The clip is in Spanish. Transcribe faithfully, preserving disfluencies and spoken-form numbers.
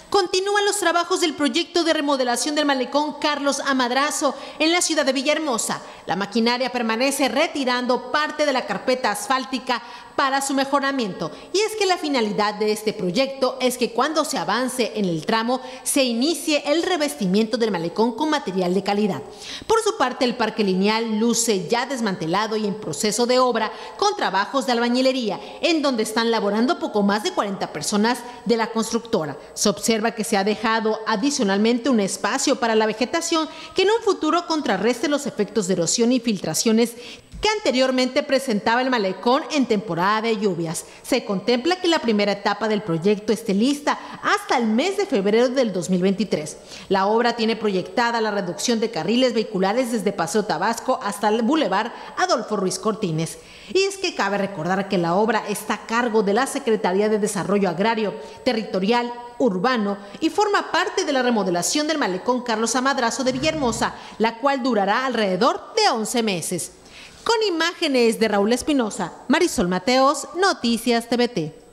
Continúan los trabajos del proyecto de remodelación del malecón Carlos A. Madrazo en la ciudad de Villahermosa. La maquinaria permanece retirando parte de la carpeta asfáltica para su mejoramiento. Y es que la finalidad de este proyecto es que cuando se avance en el tramo se inicie el revestimiento del malecón con material de calidad. Por su parte, el parque lineal luce ya desmantelado y en proceso de obra con trabajos de albañilería, en donde están laborando poco más de cuarenta personas de la constructora. Se observa que se ha dejado adicionalmente un espacio para la vegetación que en un futuro contrarreste los efectos de erosión y filtraciones que anteriormente presentaba el malecón en temporada de lluvias. Se contempla que la primera etapa del proyecto esté lista hasta el mes de febrero del dos mil veintitrés. La obra tiene proyectada la reducción de carriles vehiculares desde Paseo Tabasco hasta el Boulevard Adolfo Ruiz Cortines. Y es que cabe recordar que la obra está a cargo de la Secretaría de Desarrollo Agrario, Territorial, Urbano y forma parte de la remodelación del malecón Carlos A. Madrazo de Villahermosa, la cual durará alrededor de once meses. Con imágenes de Raúl Espinosa, Marisol Mateos, Noticias T V T.